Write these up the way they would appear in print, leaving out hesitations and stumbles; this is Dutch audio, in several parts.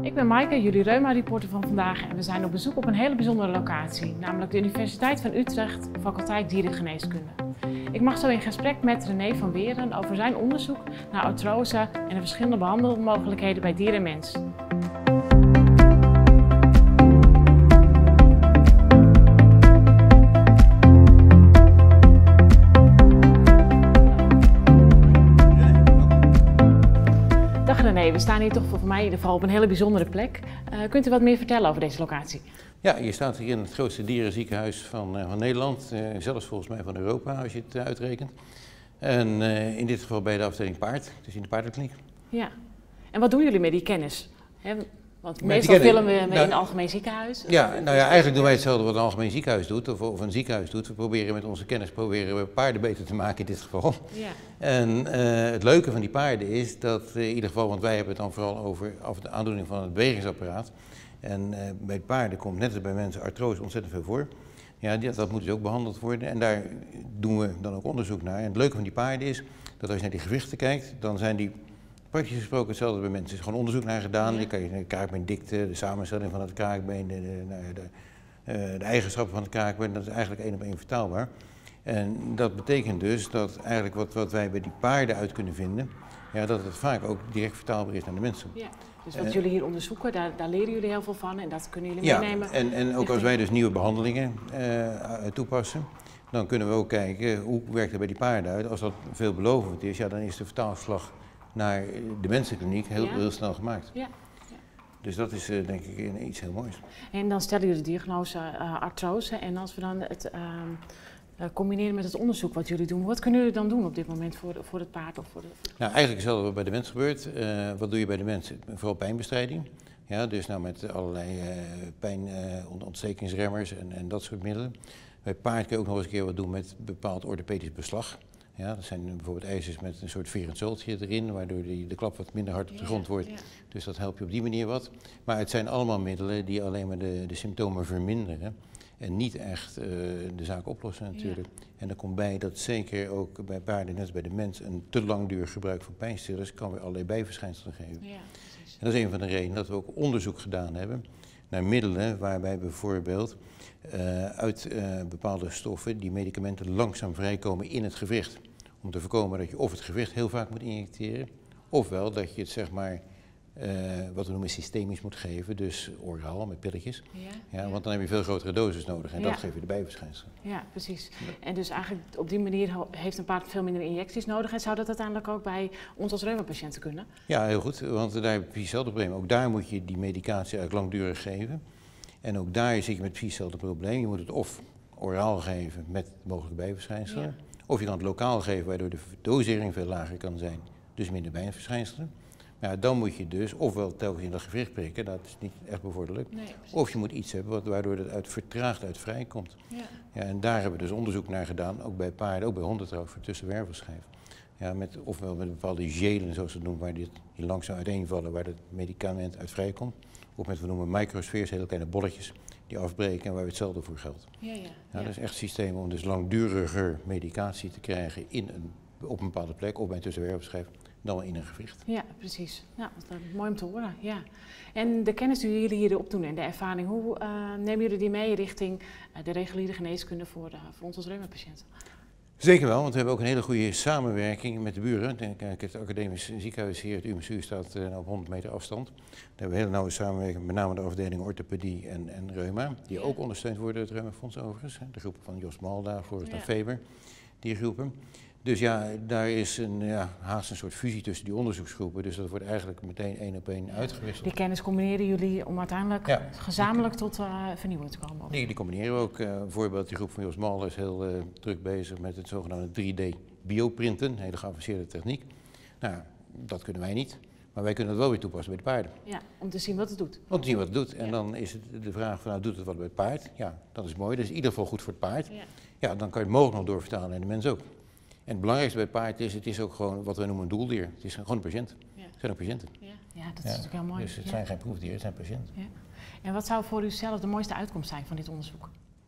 Ik ben Maaike, jullie Reuma-reporter van vandaag en we zijn op bezoek op een hele bijzondere locatie, namelijk de Universiteit van Utrecht, faculteit dierengeneeskunde. Ik mag zo in gesprek met René van Weeren over zijn onderzoek naar artrose en de verschillende behandelmogelijkheden bij dier en mens. Dag René, we staan hier toch voor mij in ieder geval op een hele bijzondere plek. Kunt u wat meer vertellen over deze locatie? Ja, je staat hier in het grootste dierenziekenhuis van Nederland, zelfs volgens mij van Europa als je het uitrekent. En in dit geval bij de afdeling paard, dus in de paardenkliniek. Ja, en wat doen jullie met die kennis? Want meestal filmen we in een algemeen ziekenhuis. Ja, nou ja, eigenlijk doen wij hetzelfde wat een algemeen ziekenhuis doet, of een ziekenhuis doet. We proberen met onze kennis paarden beter te maken in dit geval. Ja. En het leuke van die paarden is dat in ieder geval, want wij hebben het dan vooral over de aandoening van het bewegingsapparaat. En bij paarden komt net als bij mensen artrose ontzettend veel voor. Ja, dat moet dus ook behandeld worden en daar doen we dan ook onderzoek naar. En het leuke van die paarden is dat als je naar die gewichten kijkt, dan zijn die praktisch gesproken hetzelfde bij mensen. Er is gewoon onderzoek naar gedaan. Je kan je de kraakbeendikte, de samenstelling van het kraakbeen, de eigenschappen van het kraakbeen, dat is eigenlijk één op één vertaalbaar. En dat betekent dus dat eigenlijk wat wij bij die paarden uit kunnen vinden, ja, dat het vaak ook direct vertaalbaar is naar de mensen. Ja. Dus wat jullie hier onderzoeken, daar leren jullie heel veel van en dat kunnen jullie meenemen. Ja, en ook als wij dus nieuwe behandelingen toepassen, dan kunnen we ook kijken hoe werkt het bij die paarden uit. Als dat veelbelovend is, ja, dan is de vertaalslag naar de mensenkliniek heel snel gemaakt. Ja. Ja. Dus dat is denk ik iets heel moois. En dan stellen jullie de diagnose artrose en als we dan het combineren met het onderzoek wat jullie doen, wat kunnen jullie dan doen op dit moment voor het paard? Of Nou, eigenlijk hetzelfde wat bij de mens gebeurt. Wat doe je bij de mens? Vooral pijnbestrijding. Ja, dus nou met allerlei ontstekingsremmers en dat soort middelen. Bij paard kun je ook nog eens een keer wat doen met bepaald orthopedisch beslag. Ja, dat zijn bijvoorbeeld ijzers met een soort verend zooltje erin, waardoor de klap wat minder hard op de grond wordt. Ja. Dus dat helpt je op die manier wat. Maar het zijn allemaal middelen die alleen maar de symptomen verminderen en niet echt de zaak oplossen natuurlijk. Ja. En er komt bij dat zeker ook bij paarden, net als bij de mens, een te langdurig gebruik van pijnstillers kan weer allerlei bijverschijnselen geven. Ja, precies. En dat is een van de redenen dat we ook onderzoek gedaan hebben naar middelen waarbij bijvoorbeeld uit bepaalde stoffen die medicamenten langzaam vrijkomen in het gewricht. Om te voorkomen dat je of het gewricht heel vaak moet injecteren, ofwel dat je het zeg maar, wat we noemen systemisch moet geven, dus oraal met pilletjes. Ja, want dan heb je veel grotere doses nodig en dat geeft je de bijverschijnselen. Ja, precies. En dus eigenlijk op die manier heeft een paard veel minder injecties nodig en zou dat uiteindelijk ook bij ons als reumapatiënten kunnen? Ja, heel goed, want daar heb je precies hetzelfde probleem. Ook daar moet je die medicatie eigenlijk langdurig geven. En ook daar zit je met precies hetzelfde probleem. Je moet het of oraal geven met mogelijke bijverschijnselen, of je kan het lokaal geven waardoor de dosering veel lager kan zijn, dus minder bijverschijnselen. Ja, dan moet je dus ofwel telkens in dat gewricht prikken, dat is niet echt bevorderlijk, of je moet iets hebben waardoor het vertraagd uit vrij komt. Ja. Ja, en daar hebben we dus onderzoek naar gedaan, ook bij paarden, ook bij honden trouwens, voor tussenwervelschijf. Ja, ofwel met bepaalde gelen, zoals ze het noemen, waar die langzaam uiteenvallen, waar het medicament uit vrij komt. Of met wat we noemen microsfeers, hele kleine bolletjes die afbreken en waar hetzelfde voor geldt. Dat is echt systeem om dus langduriger medicatie te krijgen op een bepaalde plek, of bij een tussenwervelschijf, dan wel in een gewricht. Ja, precies. Nou, dat is mooi om te horen. Ja. En de kennis die jullie hier opdoen en de ervaring, hoe nemen jullie die mee richting de reguliere geneeskunde voor ons als reumapatiënten? Zeker wel, want we hebben ook een hele goede samenwerking met de buren. Het academisch ziekenhuis hier, het UMCU, staat op 100 meter afstand. Daar hebben we een hele nauwe samenwerking, met name de afdelingen orthopedie en reuma, die ook ondersteund worden door het Reumafonds overigens. De groepen van Jos Malda, Floris van Feber, die groepen. Dus ja, daar is haast een soort fusie tussen die onderzoeksgroepen, dus dat wordt eigenlijk meteen één op één uitgewisseld. Die kennis combineren jullie om uiteindelijk gezamenlijk tot vernieuwing te komen? Die combineren we ook. Bijvoorbeeld die groep van Jos Malda is heel druk bezig met het zogenaamde 3D bioprinten, een hele geavanceerde techniek. Nou, dat kunnen wij niet, maar wij kunnen het wel weer toepassen bij de paarden. Ja, om te zien wat het doet. Om te zien wat het doet. En dan is het de vraag van, nou, doet het wat bij het paard? Ja, dat is mooi. Dat is in ieder geval goed voor het paard. Ja, dan kan je het mogelijk nog doorvertalen naar de mens ook. En het belangrijkste bij het paard is, het is ook gewoon wat wij noemen een doeldier. Het is gewoon een patiënt. Het zijn ook patiënten. Ja, dat is natuurlijk heel mooi. Dus het zijn geen proefdieren, het zijn patiënten. Ja. En wat zou voor u zelf de mooiste uitkomst zijn van dit onderzoek?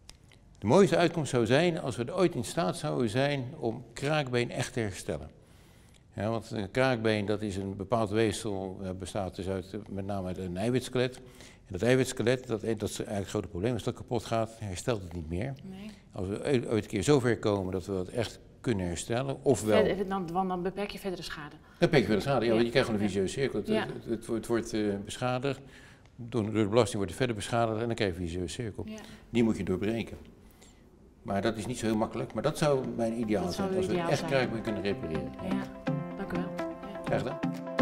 De mooiste uitkomst zou zijn als we ooit in staat zouden zijn om kraakbeen echt te herstellen. Ja, want een kraakbeen, dat is een bepaald weefsel, bestaat dus met name uit een eiwitskelet. En dat eiwitskelet, dat is eigenlijk het grote probleem. Als dat kapot gaat, herstelt het niet meer. Nee. Als we ooit een keer zover komen dat we dat echt kunnen herstellen, ofwel... Dan beperk je verdere schade. Dan beperk je verdere schade, ja, want je krijgt gewoon een vicieuze cirkel. Het wordt beschadigd, door de belasting wordt het verder beschadigd en dan krijg je een vicieuze cirkel. Ja. Die moet je doorbreken. Maar dat is niet zo heel makkelijk, maar dat zou mijn ideaal zijn, als we echt kraakbeen kunnen repareren. Ja, dank u wel. Ja. Graag gedaan.